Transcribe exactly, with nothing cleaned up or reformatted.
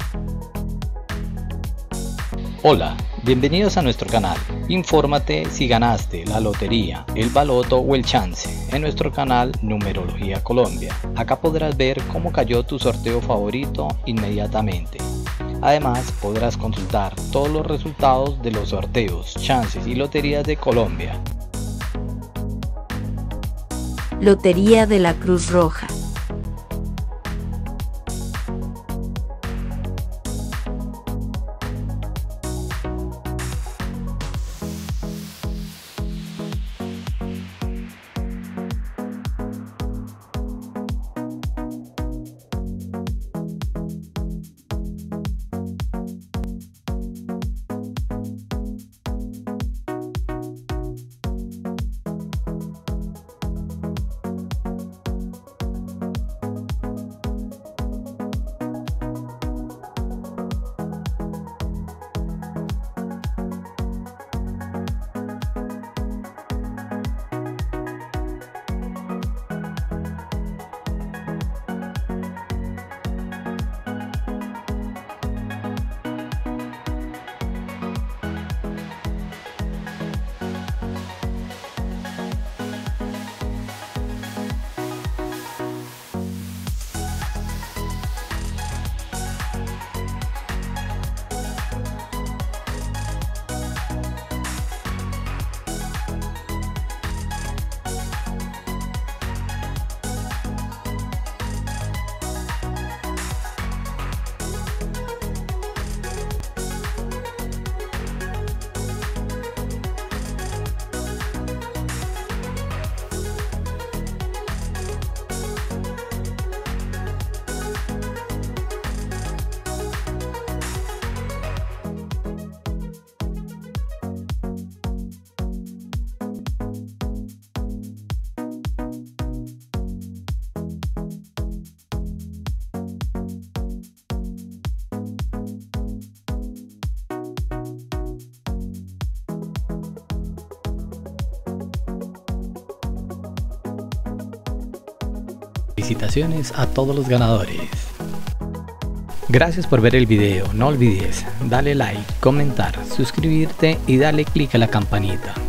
Hola, bienvenidos a nuestro canal. Infórmate si ganaste la lotería, el baloto o el chance en nuestro canal Numerología Colombia. Acá podrás ver cómo cayó tu sorteo favorito inmediatamente. Además, podrás consultar todos los resultados de los sorteos, chances y loterías de Colombia. Lotería de la Cruz Roja. Felicitaciones a todos los ganadores. Gracias por ver el video. No olvides darle like, comentar, suscribirte y darle clic a la campanita.